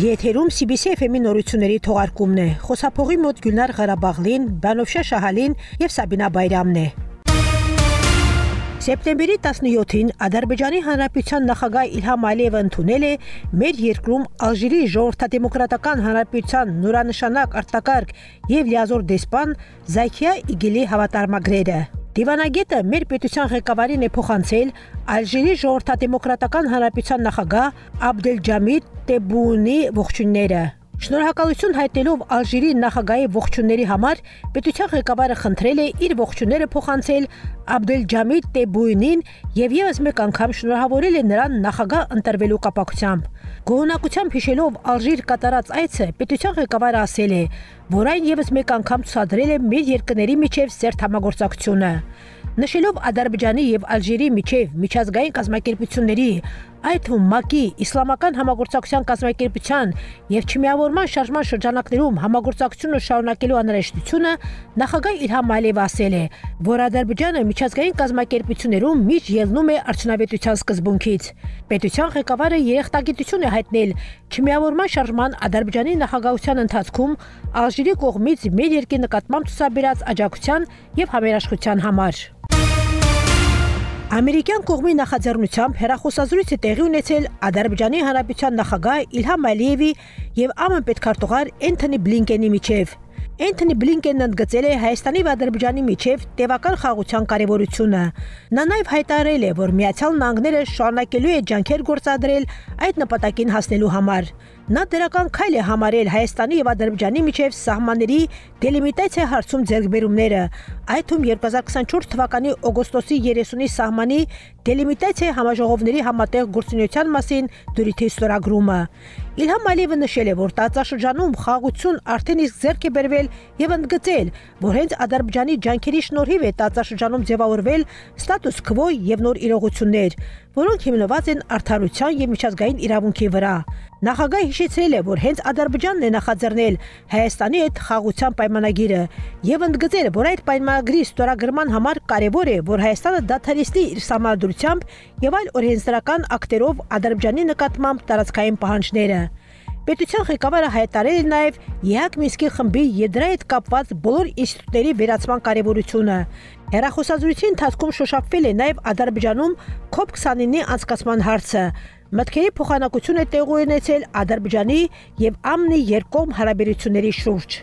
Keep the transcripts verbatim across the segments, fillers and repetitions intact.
Եթերում C B C F M-ի նորությունների թողարկումն է։ Խոսափողի մոտ Գյուլնար Ղարաբաղլին, Բանովշա Շահալին եւ Սաբինա Բայրամն է։ Սեպտեմբերի տասնյոթին Ադրբեջանի Հանրապետության նախագահ Իլհամ Ալիևը ընդունել է մեր երկրում Ալժիրի ժողովրդադեմոկրատական հանրապետության նորանշանակ արտակարգ եւ լիազոր դեսպան Զաքիա Իգիլի հավատարմագրերը։ Դիվանագետը մեր պետության ղեկավարին է փոխանցել Ալժիրի ժողովրդադեմոկրատական հանրապետության նախագահ Աբդելջամիլ Տեբբունի ողջույնները։ Շնորհակալություն հայտնելով Ալժիրի նախագահի ողջույնների համար պետության ղեկավարը խնդրել է իր ողջույնները փոխանցել Աբդելջամիլ Տեբբունին եւ եւս մեկ անգամ շնորհավորել է նրան նախագահ ընտրվելու կապակցությամբ։ Գոհունակությամբ հիշելով Ալժիր կատարած այցը, պետության ղեկավարը ասել է, որ այն եւս մեկ անգամ ցուցադրել է մեր երկրների միջև սերտ համագործակցությունը։ Նշելով Ադրբեջանի եւ Ալժիրի միջև միջազգային կազմակերպությունների, այդ թվում ՄԱԿ-ի, Իսլամական համագործակցության կազմակերպության եւ Չմիավորման շարժման շրջանակներում համագործակցությունը շարունակելու անհրաժեշտությունը նախագահ Իլհամ Ալիևը ասել է, որ Ադրբեջանը միջազգային կազմակերպություններում միշտ ելնում է արդյունավետության սկզբունքից։ Պետության ղեկավարը երախտագիտություն է հայտնել Չմիավորման շարժման Ադրբեջանի նախագահության ընթացքում Ալժիրի կողմից մեր երկրի նկատմամբ ցուցաբերած աջակցության եւ համերաշխության համար։ Ամերիկյան կողմի նախաձեռնությամբ հեռախոսազրույց է տեղի ունեցել Ադրբեջանի Հանրապետության նախագահ Իլհամ Ալիևի եւ ԱՄԷ պետքարտուղար Էնթոնի Բլինկենի միջև։ Էնթոնի Բլինկենն ընդգծել է Հայաստանի եւ Ադրբեջանի միջև տևական խաղաղության կարեւորությունը։ Նա նաեւ հայտարարել է, որ Միացյալ Նահանգները շարունակելու է ջանքեր գործադրել այդ նպատակին հասնելու համար։ Նա դրական քայլ է համարել Հայաստանի եւ Ադրբեջանի միջև սահմանների դելիմիտացիա հարցում ձեռքբերումները, այդ թվում երկու հազար քսանչորս թվականի օգոստոսի երեսունի սահմանի դելիմիտացիա համաժողովների համատեղ գործունեության մասին դրույթի ստորագրումը։ Իլհամ Ալիևը նշել է, որ տարածաշրջանում խաղաղություն արդեն իսկ ձեռք է բերվել եւ ընդգծել, որ հենց Ադրբեջանի ջանքերի շնորհիվ է տարածաշրջանում ձևավորվել ստատուս քվո եւ նոր իրողություններ, որոնք հիմնված են արդարության եւ միջազգային իրավունքի վրա։ Նախագահը հիշեցրել է, որ հենց Ադրբեջանն է նախաձեռնել Հայաստանի հետ խաղաղության պայմանագիրը եւ ընդգծել, որ այդ պայմանագրի ստորագրման համար կարեւոր է, որ Հայաստանը դադարեցնի իր սահմանադրությամբ եւ այլ օրենսդրական ակտերով Ադրբեջանի նկատմամբ տարածքային պահանջները։ Պետության ղեկավարը հայտարարել է նաև ԵԱՀԿ Մինսկի խմբի եւ դրա հետ կապված բոլոր ինստիտուտների վերացման կարեւորությունը։ Հեռախոսազրույցի ընթացքում շոշափվել է նաև Ադրբեջանում քոփ քսանինի անցկացման հարցը։ Մտքերի փոխանակություն է տեղի ունեցել Ադրբեջանի եւ ԱՄՆ-ի երկկողմ հարաբերությունների շուրջ։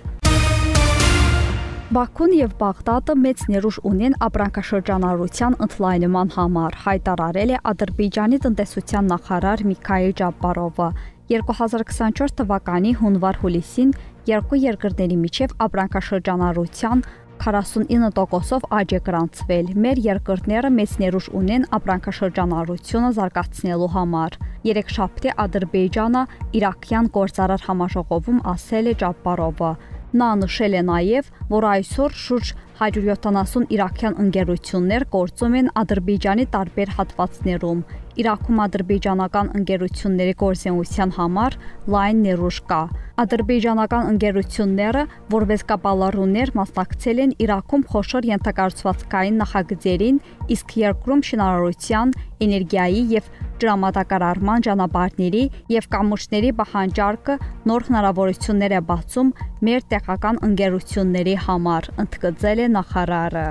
Բաքուն եւ Բաղդադը մեծ ներուժ ունեն ապրանքաշրջանառության ընդլայնման համար, հայտարարել է Ադրբեջանի տնտեսության նախարար Միքայել Ջաբբարովը։ երկու հազար քսանչորս թվականի հունվար-հուլիսին երկու երկրների միջև ապրանքաշրջանառության քառասունինը տոկոսով աճ է գրանցվել։ Մեր երկրները մեծ ներուժ ունեն ապրանքաշրջանառությունը զարգացնելու համար։ Երեքշաբթի Ադրբեջանը իրաքյան գործարար համաժողովում ասել է Ջաբբարովը։ Նա նշել է նաև, որ այսօր շուրջ հարյուր յոթանասուն իրաքյան ընկերություններ գործում են Ադրբեջանի տարբեր հատվածներում։ Իրաքում ադրբեջանական ընկերությունների գործունեության համար լայն ներուժ կա։ Ադրբեջանական ընկերությունները, որպես կապալառուներ, մասնակցել են Իրաքում խոշոր ենթակառուցվածքային նախագծերին, իսկ երկրում շինարարության, էներգիայի եւ ջրամատակարարման ճանապարհների եւ կամուրջների պահանջարկը նոր հնարավորություններ է բացում մեր տեղական ընկերությունների համար, ընդգծել է նախարարը։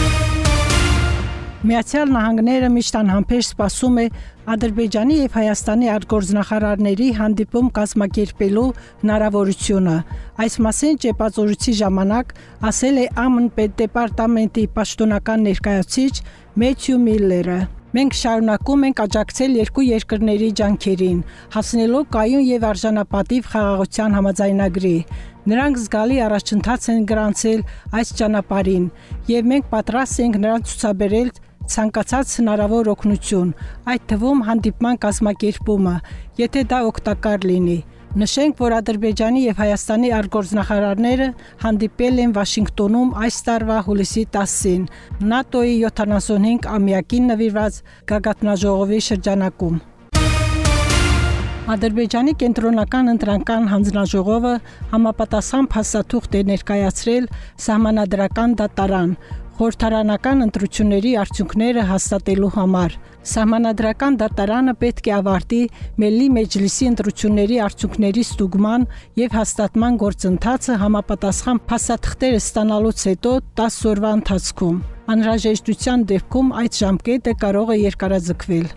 Միացյալ Նահանգները միշտ անհամբեր սպասում է Ադրբեջանի եւ Հայաստանի արտգործնախարարների հանդիպում կազմակերպելու հնարավորությունը։ Այս մասին ճեպազորույցի ժամանակ ասել է ԱՄՆ պետդեպարտամենտի պաշտոնական ներկայացուցիչ Մեթյու Միլլերը։ Մենք շարունակում ենք աջակցել երկու երկրների ջանքերին, հասնելով կայուն եւ արժանապատիվ խաղաղության համաձայնագրի։ Նրանք զգալի առաջընթաց են գրանցել այս ճանապարհին, եւ մենք պատրաստ ենք նրանց ցուցաբերել ցանկացած հնարավոր օգնություն, այդ թվում հանդիպման կազմակերպումը, եթե դա օգտակար լինի։ Նշենք, որ Ադրբեջանի եւ Հայաստանի արտգործնախարարները հանդիպել են Վաշինգտոնում այս տարվա հուլիսի տասին ՆԱՏՕ-ի յոթանասունհինգ ամյակին նվիրված գագաթնաժողովի շրջանակում։ Ադրբեջանի կենտրոնական ընտրական հանձնաժողովը համապատասխան փաստաթուղթ է ներկայացրել սահմանադրական դատարան, խորհրդարանական ընտրությունների արդյունքները հաստատելու համար։ Սահմանադրական դատարանը պետք է ավարտի Մելլի Մեջլիսի ընտրությունների արդյունքների ստուգման եւ հաստատման գործընթացը համապատասխան փաստաթղթերը ստանալուց հետո տասը օրվա ընթացքում։ Անհրաժեշտության դեպքում այդ ժամկետը կարող է երկարաձգվել։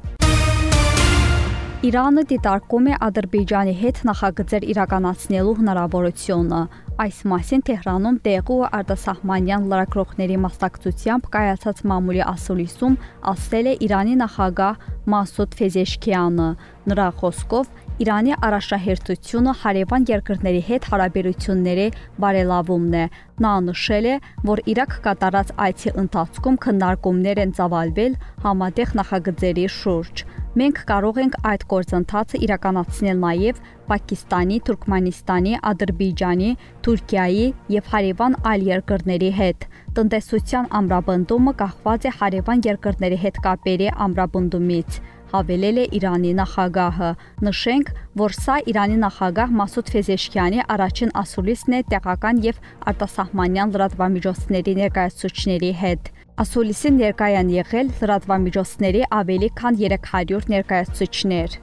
Իրանը դիտարկում է Ադրբեջանի հետ նախագծեր իրականացնելու հնարավորությունը։ Այս մասին Թեհրանում տեղի ու արտասահմանյան լրագրողների մասնակցությամբ կայացած մամուլի ասուլիսում ասել է Իրանի նախագահ Մասուդ Փեզեշքիանը։ Նրա խոսքով Իրանի առաջնահերթությունը հարևան երկրների հետ հարաբերությունների բարելավումն է։ Նա նշել է, որ Իրաք կատարած այցի ընթացքում քննարկումներ են ծավալվել համատեղ նախագծերի շուրջ։ Մենք կարող ենք այդ գործընթացը իրականացնել նաև Պակիստանի, Թուրքմենստանի, Ադրբեջանի, Թուրքիայի եւ հարևան այլ երկրների հետ։ Տնտեսության ամրապնդումը կախված է հարևան երկրների հետ կապերի ամրապնդումից, հավելել է Իրանի նախագահը։ Նշենք, որ սա Իրանի նախագահ Մասուդ Փեզեշքյանի առաջին ասուլիսն է տեղական եւ արտասահմանյան լրատվամիջոցների ներկայացուցիչների հետ։ Ասուլիսին ներկայ են եղել լրատվամիջոցների ավելի քան երեք հարյուր ներկայացուցիչներ։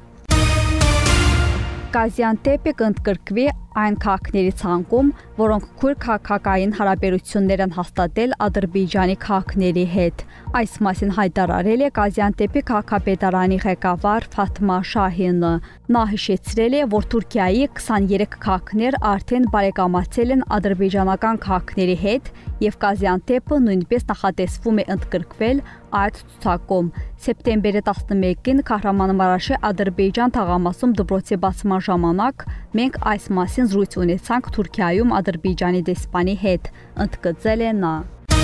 Գազիանտեպը կընդգրկվի այն քաղաքների ցանկում, որոնք քույր քաղաքային հարաբերություններ են հաստատել Ադրբեջանի քաղաքների հետ։ Այս մասին հայտարարել է Գազիանտեպի քաղաքապետարանի ղեկավար Ֆաթմա Շահինը։ Նա հիշեցրել է, որ Թուրքիայի քսաներեք քաղաքներ արդեն բարեկամացել են ադրբեջանական քաղաքների հետ եւ Գազիանտեպը նույնպես նախատեսվում է ընդգրկվել այդ ցուցակում։ Սեպտեմբերի տասնմեկին Քահրամանմարաշի Ադրբեջան թաղամասում դպրոցի բացման ժամանակ մենք այս մասին զրույց ունեցանք Թուրքիայում Ադրբեջանի դեսպանի հետ, ընդգծել է նա։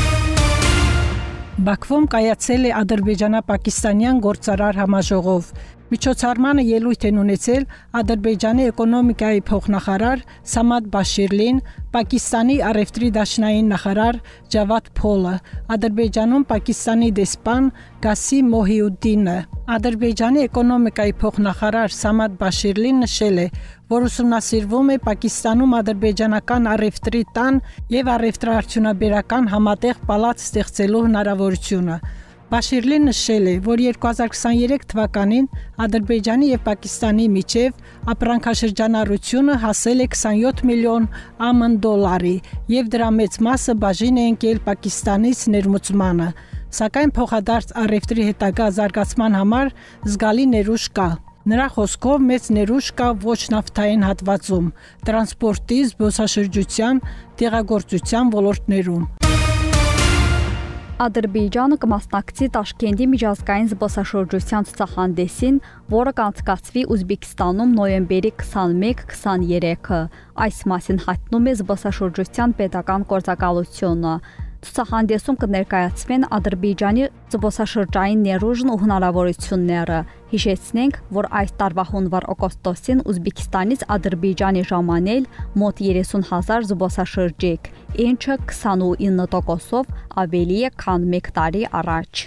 Բաքվում կայացել է ադրբեջանա-պակիստանյան գործարար համաժողով։ Միջոցառմանը ելույթ են ունեցել Ադրբեջանի էկոնոմիկայի փոխնախարար Սամադ Բաշիրլին, Պակիստանի առևտրի դաշնային նախարար Ջավադ Փոլը, Ադրբեջանում Պակիստանի դեսպան Գասի Մոհիուդդինը։ Ադրբեջանի էկոնոմիկայի փոխնախարար Սամադ Բաշիրլին նշել է, որ ուսումնասիրվում է Պակիստանում ադրբեջանական առևտրի տան եւ առևտրաարդյունաբերական համատեղ պալատ ստեղծելու հնարավորությունը։ Բաշիրլին նշել է, որ երկու հազար քսաներեք թվականին Ադրբեջանի եւ Պակիստանի միջև ապրանքաշրջանառությունը հասել է քսանյոթ միլիոն ԱՄՆ դոլարի եւ դրա մեծ մասը բաժին է ընկել Պակիստանից ներմուծմանը, սակայն փոխադարձ առևտրի հետագա զարգացման համար զգալի ներուժ կա։ Նրա խոսքով մեծ ներուժ կա ոչ նավթային հատվածում, տրանսպորտի, զբոսաշրջության, դեղագործության ոլորտներում։ Ադրբեջանը կմասնակցի Տաշկենտի միջազգային զբոսաշրջության ցուցահանդեսին, որը կանցկացվի Ուզբեկստանում նոյեմբերի քսանմեկ քսաներեքը։ Այս մասին հայտնում է զբոսաշրջության պետական գործակալությունը։ Ցուցահանդեսում կներկայացվեն Ադրբեջանի զբոսաշրջային ներուժն ու հնարավորությունները։ Հիշեցնենք, որ այս տարվա հունվար-օգոստոսին Ուզբեկստանից Ադրբեջանի ժամանել մոտ երեսուն հազար զբոսաշրջիկ, ինչը քսանինը տոկոսով ավելի է, քան մեկ տարի առաջ։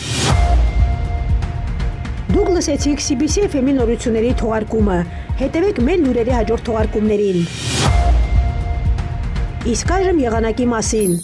Դուք լսեցիք C B C F M-ի նորությունների թողարկումը։ Հետևեք մեր լուրերի հաջորդ թողարկումներին։ Իսկ այժմ եղանակի մասին։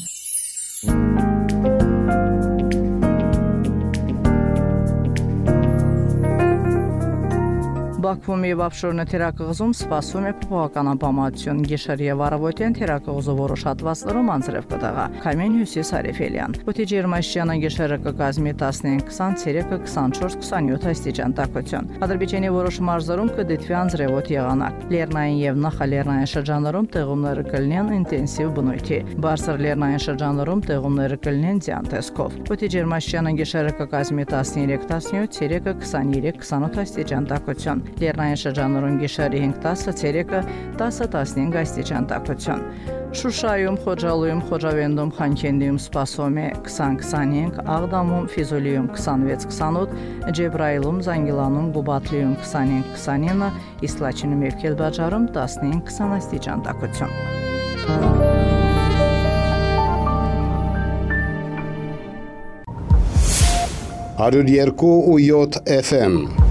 Բաքվում եւ Աբշորնե թերակղզում սպասվում է փոփոխական անբավարարություն։ Գիշեր եւ առավոտյան թերակղզու որոշ հատվածներում անձրև կտեղա։ Քամին հյուսիս-արևելյան։ Օդի ջերմաստիճանը գիշերը կկազմի տասնինը քսան, ցերեկը քսանչորս քսանյոթ աստիճան տաքություն։ Ադրբեջանի որոշ մարզերում կդիտվի անձրևոտ եղանակ։ Լեռնային եւ նախալեռնային շրջաններում տեղումները կլինեն ինտենսիվ բնույթի։ Բարձր լեռնային շրջաններում տեղումները կլինեն ձյան տեսքով։ Օդի ջերմաստիճանը գիշերը կկազմի տասներեք տասնյոթ, ցերեկը քսաներեք քսանութ աստիճան տաքություն։ Լեռնային շրջաններում գիշերը հինգ տասը, ցերեկը տասը տասնհինգ աստիճան տաքություն։ Շուշայում, Խոջալույում, Խոջավենդում, Խանքենդիում սպասվում է քսան քսանհինգ, Աղդամում, Ֆիզուլիում քսանվեց քսանութ, Ջեբրայիլում, Զանգիլանում, Գուբատլիում քսանհինգ քսանինը, իսկ Լաչինում եւ Քելբաջարում տասնհինգ քսան աստիճան տաքություն։ հարյուր երկու ու յոթ F M